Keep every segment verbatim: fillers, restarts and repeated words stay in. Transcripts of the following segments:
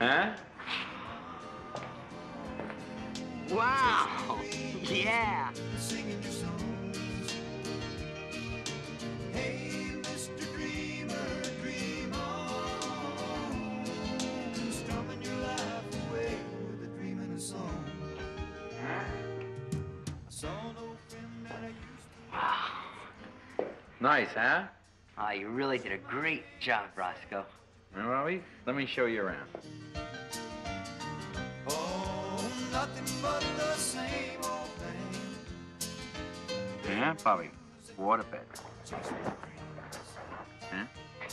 Huh? Wow! Yeah! Singing your songs. Hey, Mister Dreamer, dream on. Strumming your life away with a dream and a song. I saw an old friend that I used to. Wow. Nice, huh? Oh, you really did a great job, Roscoe. Well, let me show you around. Oh, nothing but the same old thing. Yeah, probably waterbed. Huh?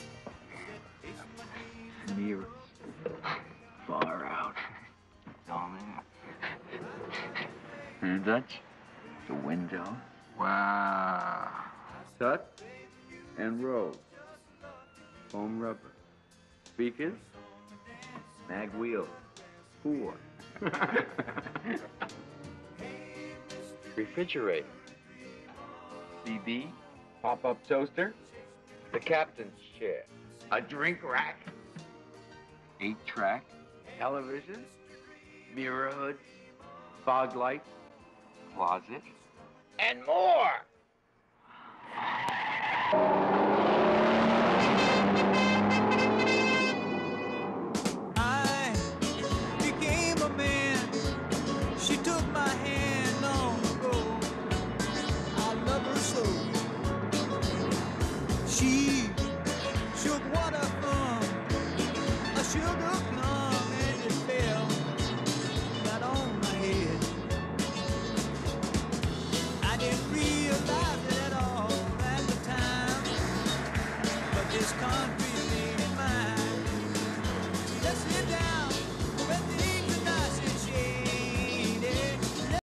Mirrors. Far out. All there. And Dutch. The window. Wow. Tut and roll. Foam rubber. Speakers. Mag wheels. Four. Refrigerator. C D. Pop-up toaster. The captain's chair. A drink rack. Eight track. Television. Mirror hoods. Fog lights. Closet. And more!